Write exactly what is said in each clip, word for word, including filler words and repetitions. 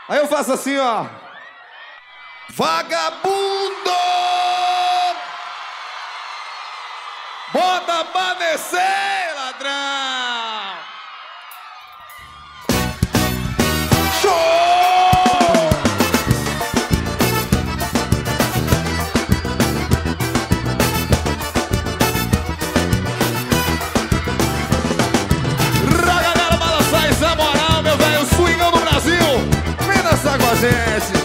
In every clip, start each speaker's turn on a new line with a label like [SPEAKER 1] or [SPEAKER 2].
[SPEAKER 1] Aí eu faço assim, ó. Vagabundo! Bota pra descer, ladrão! Show! Ragalera, balançar isso é moral, meu velho. Swingão do Brasil. Vem dançar com a gente.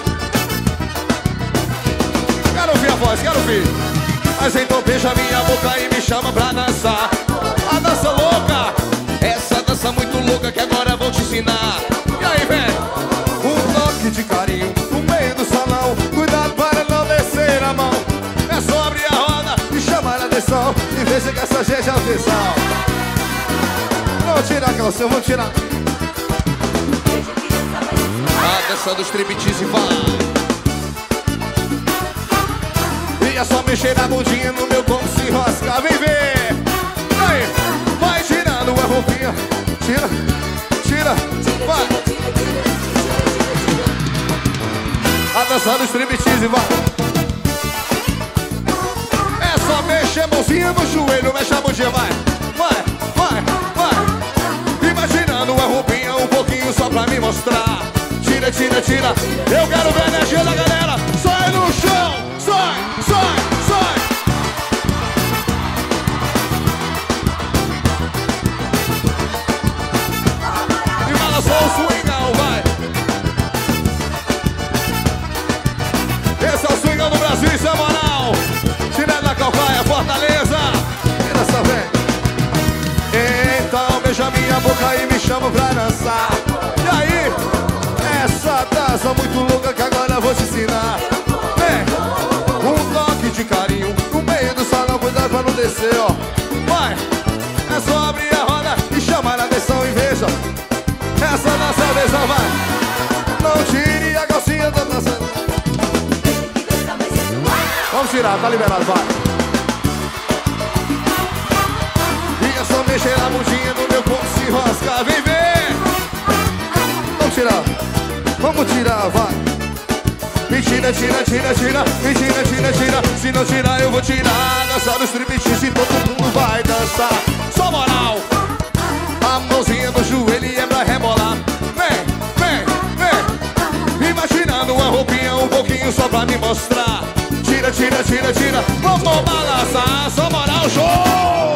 [SPEAKER 1] Quero ouvir a voz, quero ouvir. Mas então beija minha boca e me chama pra dançar. A dança louca, essa dança muito louca que agora vou te ensinar. E aí, velho? Um toque de carinho no meio do salão. Cuidado para não descer a mão. É só abrir a roda e chamar a atenção. E veja que essa gente é atenção. Vamos tirar a calção, vamos tirar. A dança do striptease vai. É só mexer na bundinha no meu corpo se enroscar, vem ver. Aí, vai tirando a roupinha. Tira, tira, vai. A dança do striptease vai. É só mexer a mãozinha no joelho, mexe a bundinha, vai. Vai, vai, vai. E vai tirando a roupinha um pouquinho só pra me mostrar. Tira, tira, tira. Eu quero ver a energia da galera. Sai no chão. Sai, sai, sai! E balançou o swingão, vai! Esse é o swingão do Brasil, isso é moral! Tirando da calcaia, Fortaleza! Tira essa vem! Então beija minha boca e me chama pra dançar. E aí? Essa dança muito louca que agora eu vou te ensinar. Vem! Um toque de carinho no meio do salão, cuidado pra não descer, ó. Vai! É só abrir a roda e chamar a atenção e veja. Essa dança é a visão, vai! Não tire a calcinha da dança. Vamos tirar, tá liberado, vai! E é só mexer a bundinha no meu corpo se enroscar, vem ver! Vamos tirar, vamos tirar, vai! Me tira, tira, tira, tira, me tira, tira, tira. Se não tirar, eu vou tirar. Dançar no striptease e todo mundo vai dançar. Só moral. A mãozinha no joelho e é pra rebolar. Vem, vem, vem. E vai tirando a roupinha um pouquinho só pra me mostrar. Tira, tira, tira, tira. Vamos balançar. Só moral, show!